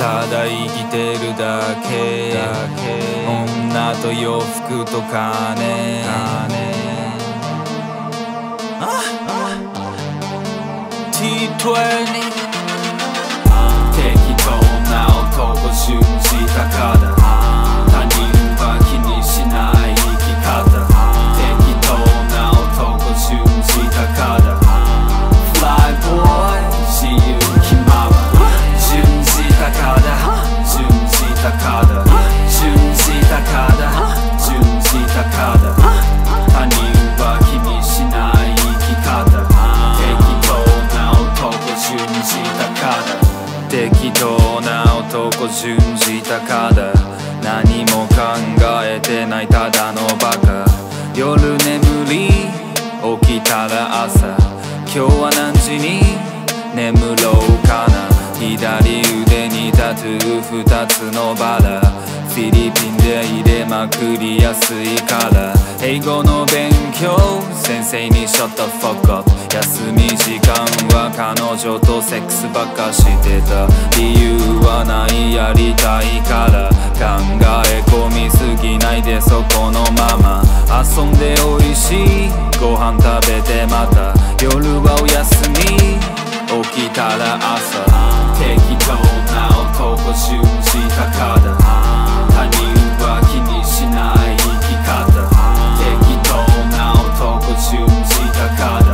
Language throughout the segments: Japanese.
ただ生きてるだけ女と洋服と金T20 適当な男信じたから他人は気にしない生き方適当な男信じたからFly boy 自由気まま信じたから信じたから信じたから信じたから他人は気にしない生き方適当な男信じたから適当な男信じたから何も考えてないただのバカ夜眠り起きたら朝今日は何時に眠ろうかな左腕にタトゥー2つのバラフィリピンで入れまくりやすいから英語の勉強先生に Shut the fuck up 休み時間は彼女とセックスばっかしてた理由はないやりたいから考え込みすぎないでそこのまま遊んでおいしいご飯食べてまた夜はお休み起きたら朝適当な男信じたから他人は気にしない生き方適当な男信じたから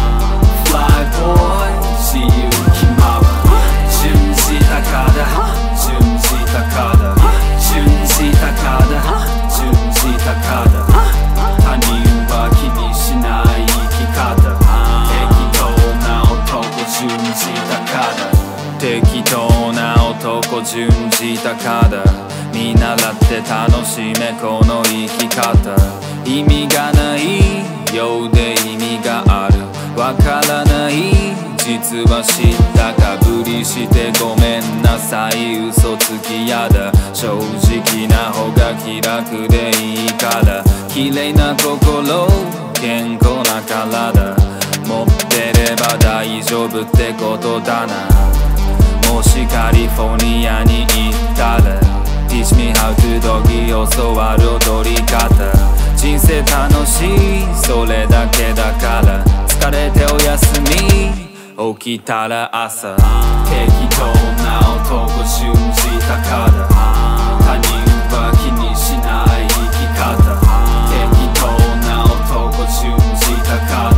Fly boy 自由気まま信じたから信じたから信じたから信じたから他人は気にしない生き方適当な男信じたから適当な男信じたから見習って楽しめこの生き方意味がないようで意味があるわからない実は知ったかぶりしてごめんなさい嘘つきやだ正直な方が気楽でいいから綺麗な心健康な体持ってれば大丈夫ってことだなもしカリフォルニアに行ったら Teach me how to doggy 教わる踊り方人生楽しいそれだけだから疲れてお休み起きたら朝適当な男信じたから他人は気にしない生き方適当な男信じたから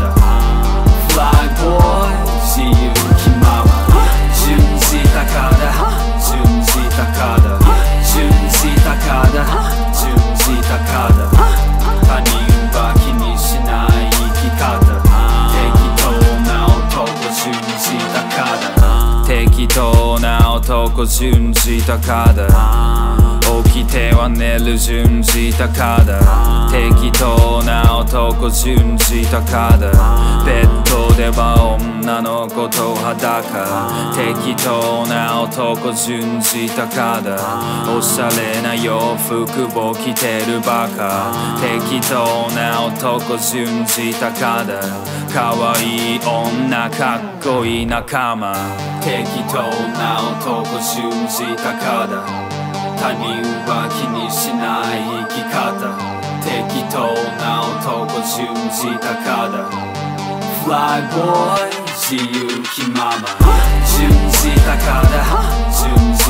Fly boy 自由気まま信じたから信じたから信じたから信じたから他人は気にしない生き方適当な男信じたから適当な男信じたから起きては寝る信じたから適当な男信じたからベッドでは女の子と裸適当な男信じたからおしゃれな洋服を着てるバカ適当な男信じたから可愛い女かっこいい仲間適当な男信じたから他人は気にしない生き方適当な男信じたから Fly boy 自由気まま信じたから信じ